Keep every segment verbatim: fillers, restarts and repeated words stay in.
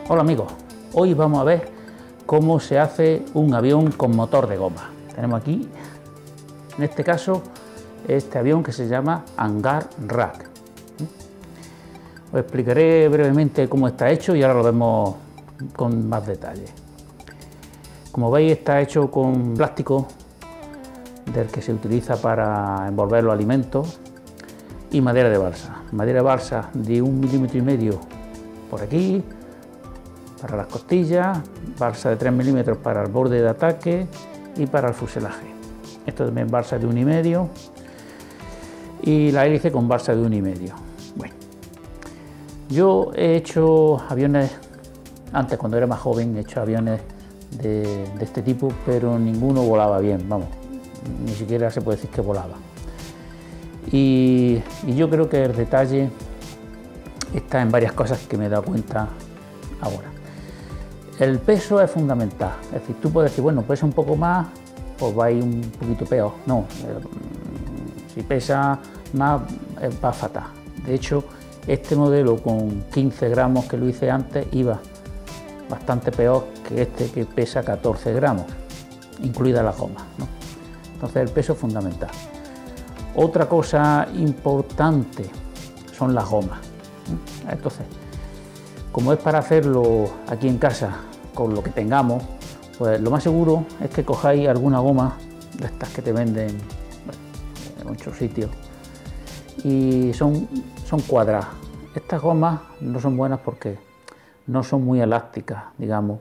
Hola amigos, hoy vamos a ver cómo se hace un avión con motor de goma. Tenemos aquí, en este caso, este avión que se llama Hangar Rack. Os explicaré brevemente cómo está hecho y ahora lo vemos con más detalle. Como veis, está hecho con plástico del que se utiliza para envolver los alimentos y madera de balsa. Madera de balsa de un milímetro y medio por aquí, para las costillas, balsa de tres milímetros para el borde de ataque y para el fuselaje. Esto también balsa de un y medio y la hélice con balsa de un y medio. Bueno, yo he hecho aviones, antes cuando era más joven he hecho aviones de, de este tipo, pero ninguno volaba bien, vamos, ni siquiera se puede decir que volaba. Y, y yo creo que el detalle está en varias cosas que me he dado cuenta ahora. El peso es fundamental, es decir, tú puedes decir, bueno, pesa un poco más, pues va a ir un poquito peor. No, si pesa más, va fatal. De hecho, este modelo con quince gramos que lo hice antes iba bastante peor que este que pesa catorce gramos, incluida la goma, ¿no? Entonces el peso es fundamental. Otra cosa importante son las gomas. Entonces, como es para hacerlo aquí en casa con lo que tengamos, pues lo más seguro es que cojáis alguna goma de estas que te venden en muchos sitios y son, son cuadradas. Estas gomas no son buenas porque no son muy elásticas, digamos,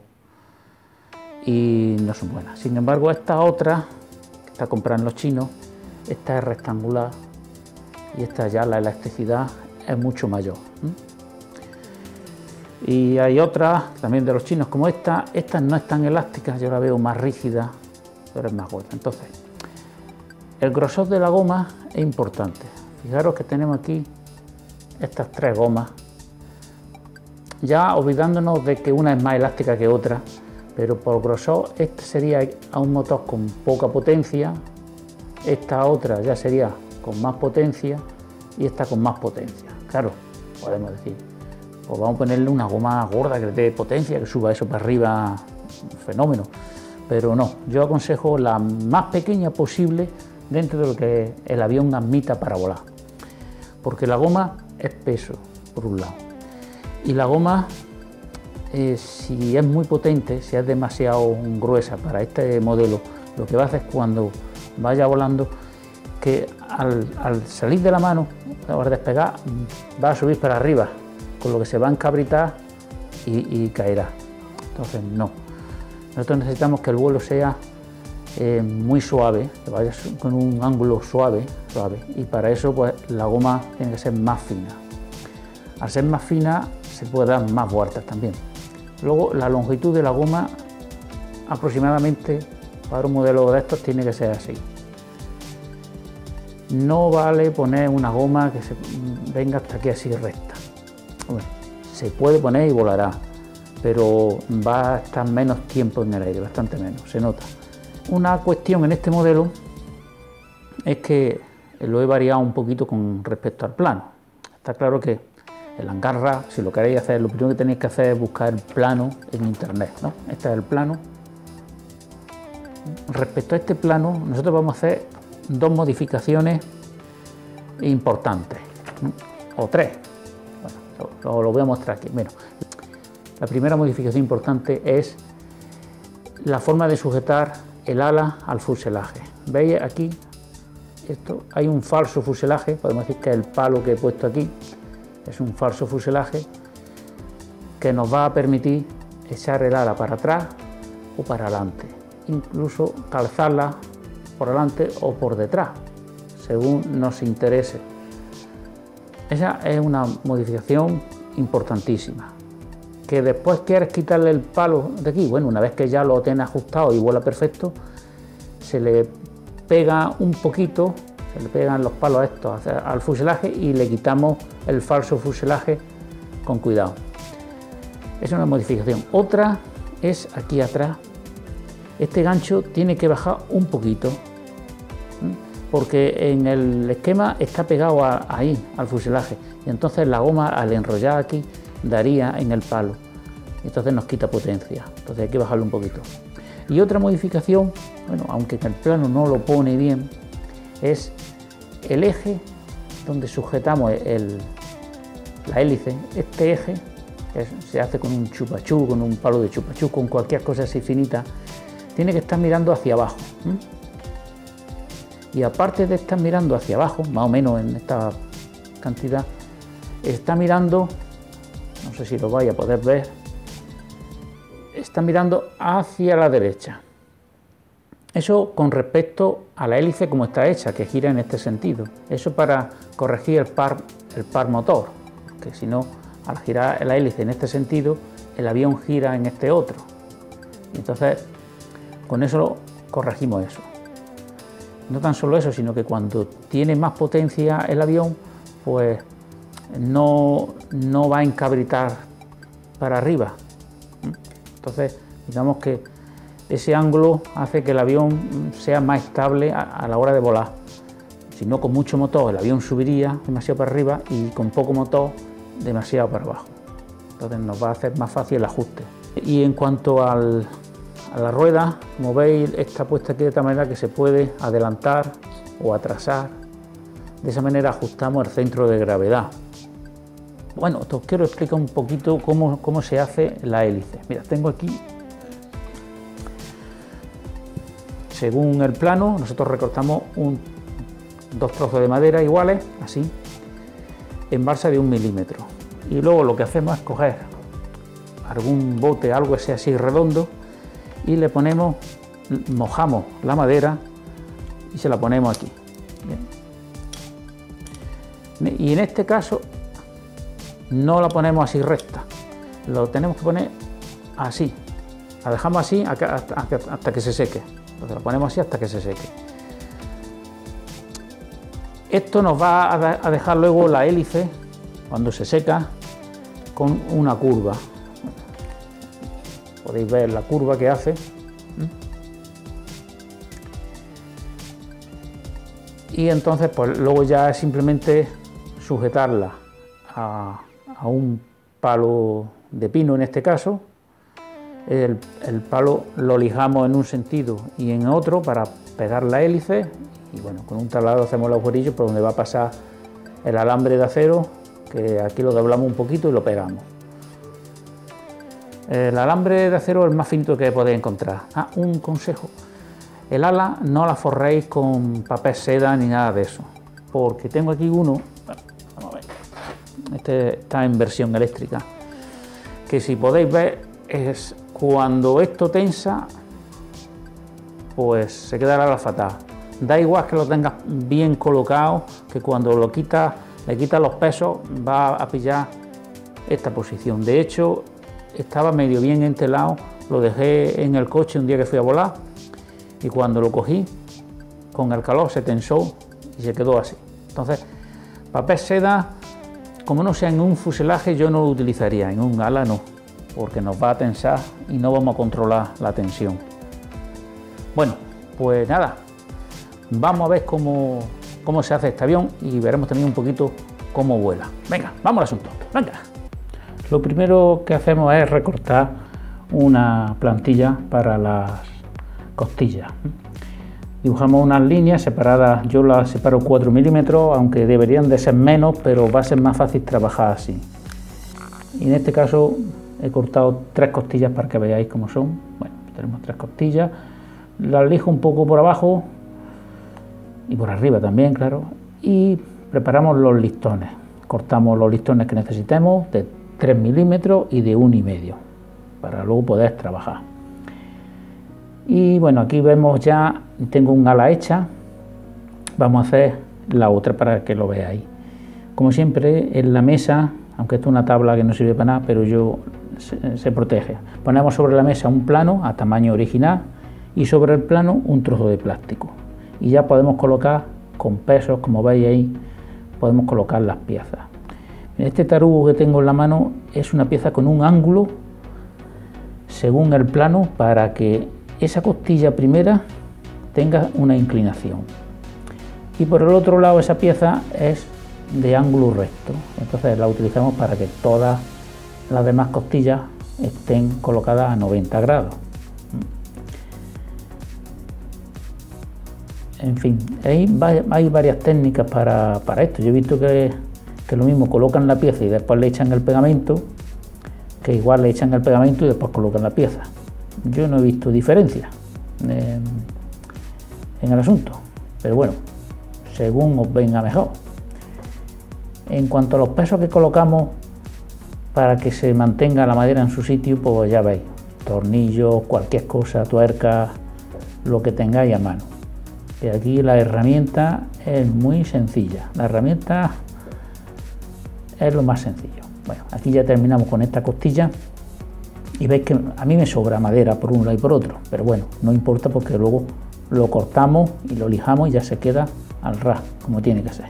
y no son buenas. Sin embargo, esta otra, que está comprada en los chinos, esta es rectangular y esta ya la elasticidad es mucho mayor. Y hay otras también de los chinos como esta, estas no están elásticas, yo la veo más rígida, pero es más gorda. Entonces, el grosor de la goma es importante. Fijaros que tenemos aquí estas tres gomas, ya olvidándonos de que una es más elástica que otra, pero por grosor este sería a un motor con poca potencia, esta otra ya sería con más potencia y esta con más potencia. Claro, podemos decir, pues vamos a ponerle una goma gorda que le dé potencia, que suba eso para arriba, un fenómeno. Pero no, yo aconsejo la más pequeña posible dentro de lo que el avión admita para volar. Porque la goma es peso, por un lado. Y la goma, eh, si es muy potente, si es demasiado gruesa para este modelo, lo que va a hacer es cuando vaya volando, que al, al salir de la mano, al despegar, va a subir para arriba, con lo que se va a encabritar y, y caerá. Entonces no, nosotros necesitamos que el vuelo sea eh, muy suave, que vaya con un ángulo suave, suave, y para eso pues la goma tiene que ser más fina. Al ser más fina se puede dar más vueltas también. Luego la longitud de la goma aproximadamente para un modelo de estos tiene que ser así. No vale poner una goma que se venga hasta aquí así recta. Bueno, se puede poner y volará, pero va a estar menos tiempo en el aire, bastante menos, se nota. Una cuestión en este modelo es que lo he variado un poquito con respecto al plano. Está claro que el Hangar Rack, si lo queréis hacer, lo primero que tenéis que hacer es buscar el plano en internet, ¿no? Este es el plano. Respecto a este plano, nosotros vamos a hacer dos modificaciones importantes, ¿no? O tres. Bueno, lo, lo voy a mostrar aquí. Bueno, la primera modificación importante es la forma de sujetar el ala al fuselaje. ¿Veis aquí? Esto, hay un falso fuselaje, podemos decir que el palo que he puesto aquí es un falso fuselaje que nos va a permitir echar el ala para atrás o para adelante, incluso calzarla por delante o por detrás, según nos interese. Esa es una modificación importantísima. Que después quieres quitarle el palo de aquí, bueno, una vez que ya lo tienes ajustado y vuela perfecto, se le pega un poquito, se le pegan los palos estos al fuselaje y le quitamos el falso fuselaje con cuidado. Es una modificación. Otra es aquí atrás. Este gancho tiene que bajar un poquito, porque en el esquema está pegado a, ahí, al fuselaje, y entonces la goma al enrollar aquí daría en el palo. entonces nos quita potencia, entonces hay que bajarlo un poquito. Y otra modificación, bueno, aunque en el plano no lo pone bien, es el eje donde sujetamos el, la hélice. Este eje es, se hace con un chupachú, con un palo de chupachú, con cualquier cosa así finita, tiene que estar mirando hacia abajo. ¿eh? Y aparte de estar mirando hacia abajo, más o menos en esta cantidad, está mirando, no sé si lo vais a poder ver, está mirando hacia la derecha. Eso con respecto a la hélice como está hecha, que gira en este sentido. Eso para corregir el par, el par motor, que si no, al girar la hélice en este sentido, el avión gira en este otro. Y entonces, con eso corregimos eso. No tan solo eso, sino que cuando tiene más potencia el avión, pues no, no va a encabritar para arriba. Entonces, digamos que ese ángulo hace que el avión sea más estable a, a la hora de volar. Si no, con mucho motor el avión subiría demasiado para arriba y con poco motor demasiado para abajo. Entonces nos va a hacer más fácil el ajuste. Y en cuanto al, a la rueda, como veis, está puesta aquí de tal manera que se puede adelantar o atrasar. De esa manera ajustamos el centro de gravedad. Bueno, os quiero explicar un poquito cómo, cómo se hace la hélice. Mira, tengo aquí, según el plano, nosotros recortamos un, dos trozos de madera iguales, así, en balsa de un milímetro. Y luego lo que hacemos es coger algún bote, algo que sea así redondo, y le ponemos, mojamos la madera y se la ponemos aquí. Bien. Y en este caso no la ponemos así recta, lo tenemos que poner así, la dejamos así hasta, hasta, hasta que se seque, entonces la ponemos así hasta que se seque. Esto nos va a dejar luego la hélice, cuando se seca, con una curva. Podéis ver la curva que hace. Y entonces pues luego ya es simplemente sujetarla a, a un palo de pino en este caso. El, el palo lo lijamos en un sentido y en otro para pegar la hélice y bueno, con un taladro hacemos el agujerillo por donde va a pasar el alambre de acero, que aquí lo doblamos un poquito y lo pegamos. El alambre de acero es el más finito que podéis encontrar. Ah, un consejo, el ala no la forréis con papel seda ni nada de eso, porque tengo aquí uno, bueno, vamos a ver, este está en versión eléctrica, que si podéis ver es cuando esto tensa, pues se queda el ala fatal. Da igual que lo tengas bien colocado, que cuando lo quitas, le quitas los pesos, va a pillar esta posición. De hecho, estaba medio bien entelado, lo dejé en el coche un día que fui a volar y cuando lo cogí, con el calor se tensó y se quedó así. Entonces, papel seda, como no sea en un fuselaje, yo no lo utilizaría, en un ala no, porque nos va a tensar y no vamos a controlar la tensión. Bueno, pues nada, vamos a ver cómo, cómo se hace este avión y veremos también un poquito cómo vuela. Venga, vamos al asunto, venga. Lo primero que hacemos es recortar una plantilla para las costillas. Dibujamos unas líneas separadas, yo las separo cuatro milímetros, aunque deberían de ser menos, pero va a ser más fácil trabajar así. Y en este caso he cortado tres costillas para que veáis cómo son. Bueno, tenemos tres costillas, las lijo un poco por abajo y por arriba también, claro, y preparamos los listones. Cortamos los listones que necesitemos de tres milímetros y de uno y medio para luego poder trabajar. Y bueno, aquí vemos ya, tengo un ala hecha, vamos a hacer la otra para que lo veáis. Como siempre en la mesa, aunque esto es una tabla que no sirve para nada, pero yo se, se protege. Ponemos sobre la mesa un plano a tamaño original y sobre el plano un trozo de plástico. Y ya podemos colocar con pesos, como veis ahí, podemos colocar las piezas. Este tarugo que tengo en la mano es una pieza con un ángulo según el plano para que esa costilla primera tenga una inclinación. Y por el otro lado esa pieza es de ángulo recto. Entonces la utilizamos para que todas las demás costillas estén colocadas a noventa grados. En fin, hay, hay varias técnicas para, para esto. Yo he visto que, que lo mismo colocan la pieza y después le echan el pegamento, que igual le echan el pegamento y después colocan la pieza. Yo no he visto diferencia en, en el asunto, pero bueno, según os venga mejor. En cuanto a los pesos que colocamos para que se mantenga la madera en su sitio, pues ya veis, tornillos, cualquier cosa, tuercas, lo que tengáis a mano. Y aquí la herramienta es muy sencilla, la herramienta es lo más sencillo. Bueno, aquí ya terminamos con esta costilla y veis que a mí me sobra madera por un lado y por otro, pero bueno, no importa porque luego lo cortamos y lo lijamos y ya se queda al ras, como tiene que ser.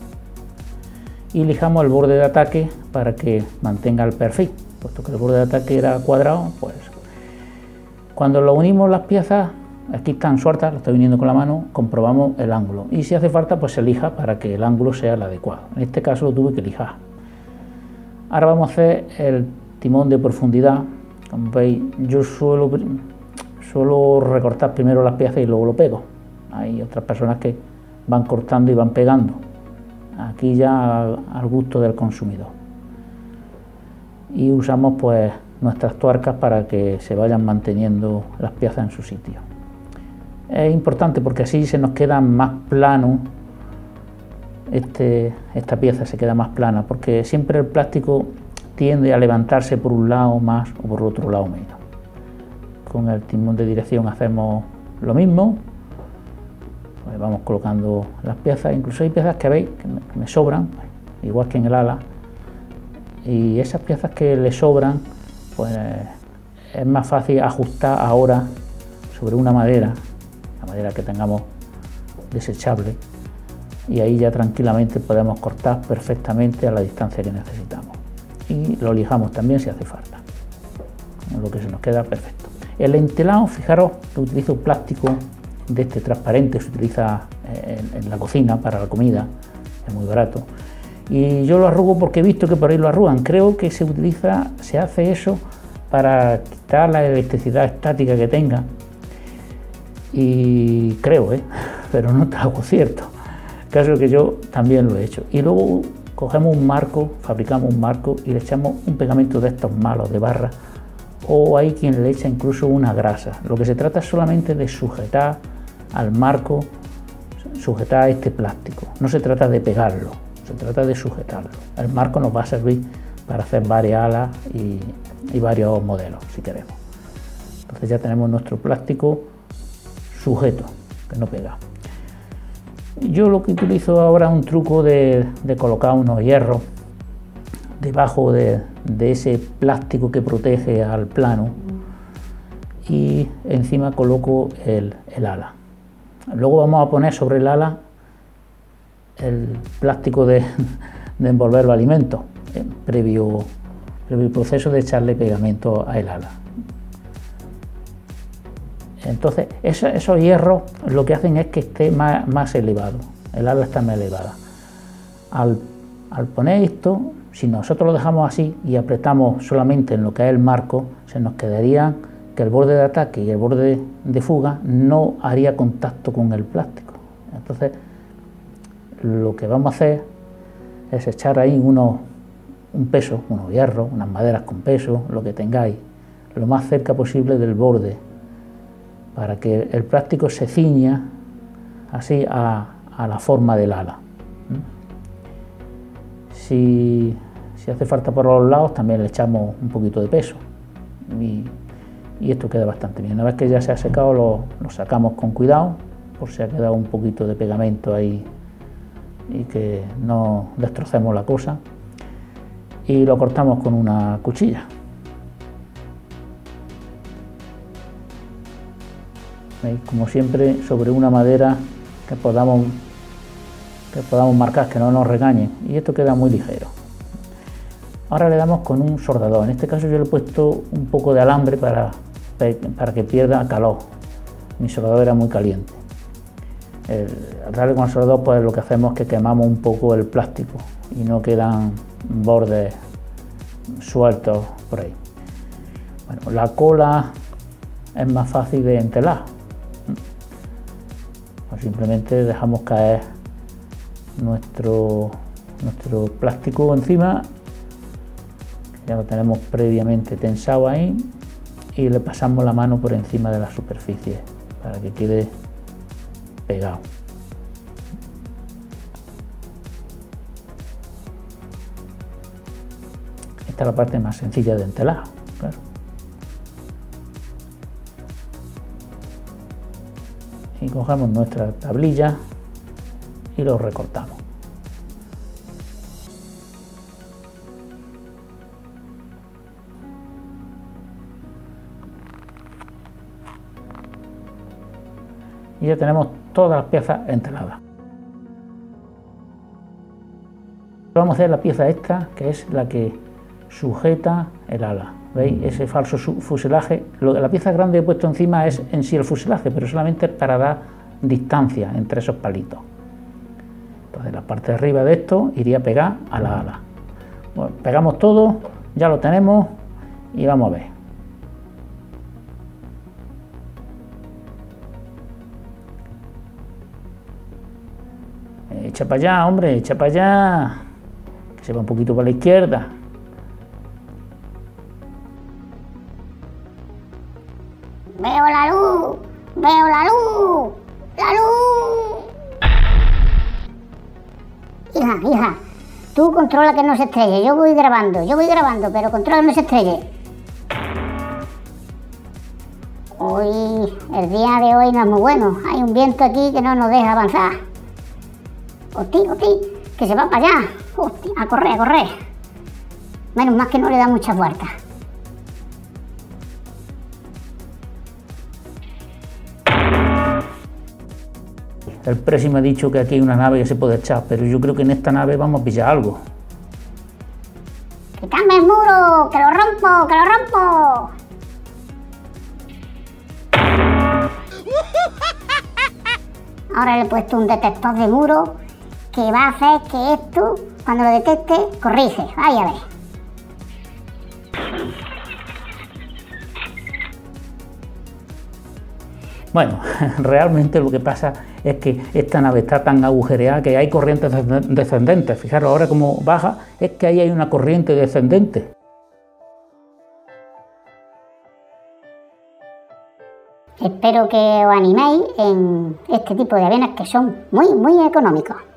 Y lijamos el borde de ataque para que mantenga el perfil, puesto que el borde de ataque era cuadrado, pues cuando lo unimos las piezas, aquí están sueltas, lo estoy uniendo con la mano, comprobamos el ángulo y si hace falta pues se lija para que el ángulo sea el adecuado. En este caso lo tuve que lijar. Ahora vamos a hacer el timón de profundidad. Como veis, yo suelo, suelo recortar primero las piezas y luego lo pego. Hay otras personas que van cortando y van pegando. Aquí ya al gusto del consumidor. Y usamos pues nuestras tuercas para que se vayan manteniendo las piezas en su sitio. Es importante porque así se nos queda más plano, este, esta pieza se queda más plana, porque siempre el plástico tiende a levantarse por un lado más o por otro lado menos. Con el timón de dirección hacemos lo mismo, pues vamos colocando las piezas, incluso hay piezas que veis que me, que me sobran, igual que en el ala, y esas piezas que le sobran, pues es más fácil ajustar ahora sobre una madera, la madera que tengamos desechable, y ahí ya tranquilamente podemos cortar perfectamente a la distancia que necesitamos. Y lo lijamos también si hace falta, lo que se nos queda perfecto. El entelado, fijaros que utilizo plástico de este transparente, se utiliza en, en la cocina para la comida, es muy barato. Y yo lo arrugo porque he visto que por ahí lo arrugan. Creo que se utiliza, se hace eso para quitar la electricidad estática que tenga. Y creo, ¿eh? Pero no está algo cierto. El caso es que yo también lo he hecho. Y luego cogemos un marco, fabricamos un marco y le echamos un pegamento de estos malos de barra, o hay quien le echa incluso una grasa. Lo que se trata es solamente de sujetar al marco, sujetar este plástico. No se trata de pegarlo, se trata de sujetarlo. El marco nos va a servir para hacer varias alas y, y varios modelos, si queremos. Entonces ya tenemos nuestro plástico sujeto, que no pega. Yo lo que utilizo ahora es un truco de, de colocar unos hierros debajo de, de ese plástico que protege al plano y encima coloco el, el ala. Luego vamos a poner sobre el ala el plástico de, de envolver los alimentos, eh, previo, previo proceso de echarle pegamento al ala. Entonces esos, esos hierros lo que hacen es que esté más, más elevado, el ala está más elevada. Al, al poner esto, si nosotros lo dejamos así y apretamos solamente en lo que es el marco, se nos quedaría que el borde de ataque y el borde de fuga no haría contacto con el plástico. Entonces lo que vamos a hacer es echar ahí unos, un peso, unos hierros, unas maderas con peso, lo que tengáis, lo más cerca posible del borde, para que el plástico se ciña así a, a la forma del ala. Si, si hace falta por los lados también le echamos un poquito de peso y, y esto queda bastante bien. Una vez que ya se ha secado lo, lo sacamos con cuidado por si ha quedado un poquito de pegamento ahí y que no destrocemos la cosa, y lo cortamos con una cuchilla. ¿Veis? Como siempre, sobre una madera que podamos, que podamos marcar, que no nos regañe, y esto queda muy ligero. Ahora le damos con un soldador. En este caso yo le he puesto un poco de alambre para, para que pierda calor. Mi soldador era muy caliente. El, al darle con el soldador, pues lo que hacemos es que quemamos un poco el plástico y no quedan bordes sueltos por ahí. Bueno, la cola es más fácil de entelar. Pues simplemente dejamos caer nuestro, nuestro plástico encima, ya lo tenemos previamente tensado ahí, y le pasamos la mano por encima de la superficie para que quede pegado. Esta es la parte más sencilla de entelar, claro. Y cogemos nuestra tablilla y lo recortamos. Y ya tenemos todas las piezas enteladas. Vamos a hacer la pieza esta, que es la que sujeta el ala. ¿Veis? Ese falso fuselaje. La pieza grande que he puesto encima es en sí el fuselaje, pero solamente para dar distancia entre esos palitos. Entonces la parte de arriba de esto iría pegada a la ala. Bueno, pegamos todo, ya lo tenemos y vamos a ver. Echa para allá, hombre, echa para allá. Que se va un poquito para la izquierda. Veo la luz, veo la luz, la luz. Hija, hija, tú controla que no se estrelle. Yo voy grabando, yo voy grabando, pero controla que no se estrelle. Hoy, el día de hoy no es muy bueno. Hay un viento aquí que no nos deja avanzar. Hostia, hostia, que se va para allá. Hostia, a correr, a correr. Menos mal que no le da muchas vueltas. El Presi me ha dicho que aquí hay una nave que se puede echar, pero yo creo que en esta nave vamos a pillar algo. ¡Quítame el muro! ¡Que lo rompo! ¡Que lo rompo! Ahora le he puesto un detector de muro que va a hacer que esto, cuando lo detecte, corrige. Vaya a ver. Bueno, realmente lo que pasa es que esta nave está tan agujereada que hay corrientes descendentes. Fijaros ahora cómo baja, es que ahí hay una corriente descendente. Espero que os animéis en este tipo de aviones que son muy, muy económicos.